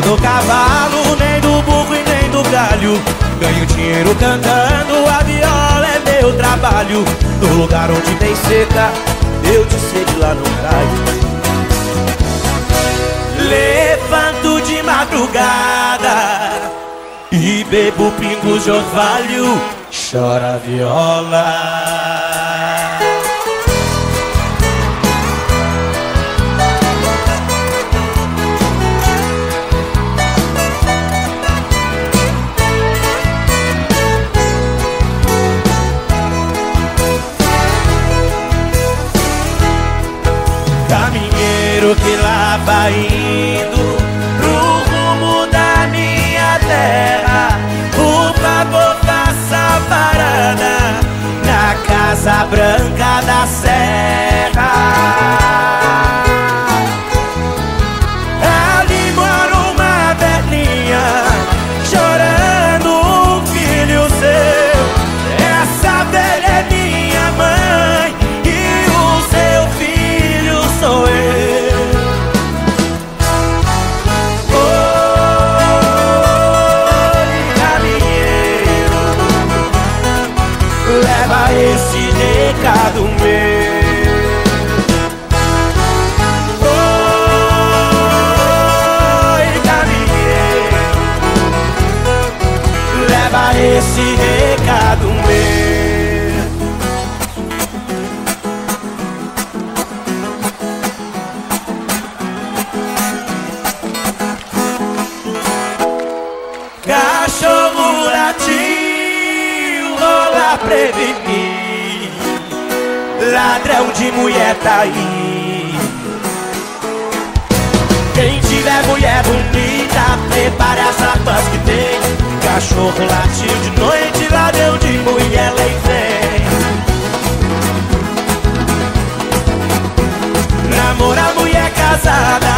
do cavalo, nem do burro e nem do galho. Ganho dinheiro cantando, a viola é meu trabalho. No lugar onde tem seca, eu te sede lá no raio. Levanto de madrugada e bebo pingos de orvalho. Chora a viola. Caminheiro que lá vai indo pro rumo da minha terra, por favor faça parada na Casa Branca da Serra. Ali mora uma velhinha chorando um filho seu. Essa velha é minha mãe e o seu filho sou eu. Leva esse recado meu. Oi, caminheiro, leva esse recado meu. Cachorro latiu, rola prevenir, ladrão de mulher tá aí. Quem tiver mulher bonita, prepare as armas que tem. Cachorro latiu de noite, ladrão de mulher lei vem. Namora mulher casada,